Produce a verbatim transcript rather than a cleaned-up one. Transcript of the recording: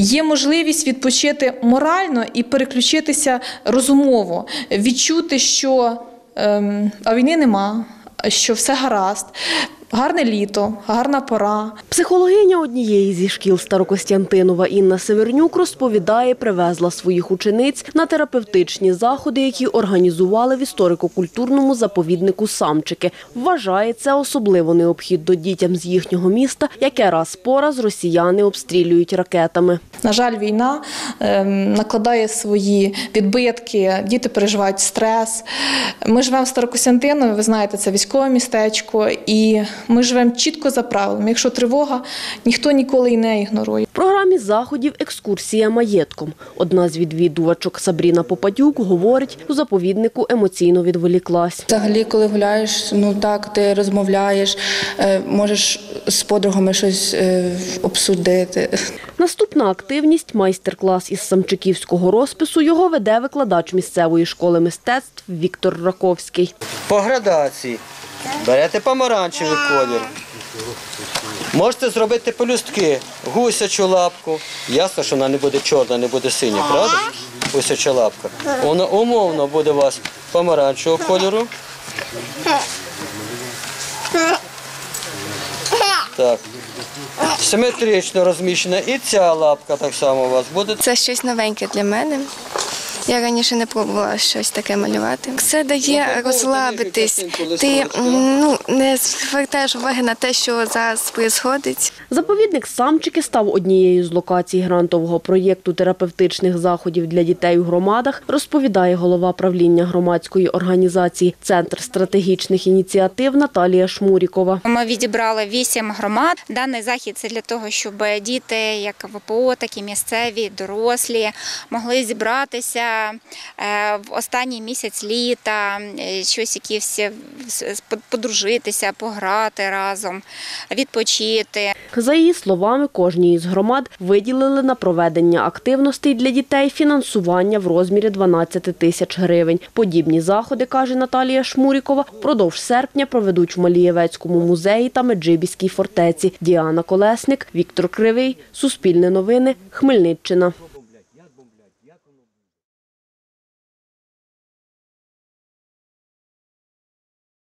Є можливість відпочити морально і переключитися розумово, відчути, що ем, а війни нема, що все гаразд. Гарне літо, гарна пора. Психологиня однієї зі шкіл Старокостянтинова Інна Севернюк розповідає, привезла своїх учениць на терапевтичні заходи, які організували в історико-культурному заповіднику Самчики. Вважає, це особливо необхідно дітям з їхнього міста, яке раз по раз росіяни обстрілюють ракетами. На жаль, війна е, накладає свої відбитки, діти переживають стрес. Ми живемо в Старокостянтинові, ви знаєте, це військове містечко, і ми живемо чітко за правилами. Якщо тривога, ніхто ніколи і не ігнорує. В програмі заходів екскурсія маєтком. Одна з відвідувачок Сабріна Попадюк говорить, у заповіднику емоційно відволіклась. Взагалі, коли гуляєш, ну так, ти розмовляєш, можеш з подругами щось обсудити. Наступна активність – майстер-клас із самчиківського розпису. Його веде викладач місцевої школи мистецтв Віктор Раковський. По градації берете помаранчевий колір. Можете зробити пелюстки, гусячу лапку. Ясно, що вона не буде чорна, не буде синя, правда? Гусяча лапка. Вона умовно буде у вас помаранчевого кольору. Так. Симетрично розміщена і ця лапка так само у вас буде. Це щось новеньке для мене. Я раніше не пробувала щось таке малювати. Це дає розслабитись. Ти ну, не звертаєш уваги на те, що зараз відбувається. Заповідник Самчики став однією з локацій грантового проєкту терапевтичних заходів для дітей у громадах, розповідає голова правління громадської організації «Центр стратегічних ініціатив» Наталія Шмурікова. Ми відібрали вісім громад. Даний захід – це для того, щоб діти, як ВПО, так і місцеві, дорослі, могли зібратися в останній місяць літа, щось якісь подружитися, пограти разом, відпочити. За її словами, кожній із громад виділили на проведення активностей для дітей фінансування в розмірі дванадцять тисяч гривень. Подібні заходи, каже Наталія Шмурікова, впродовж серпня проведуть в Малієвецькому музеї та Меджибіській фортеці. Діана Колесник, Віктор Кривий, Суспільне новини, Хмельниччина.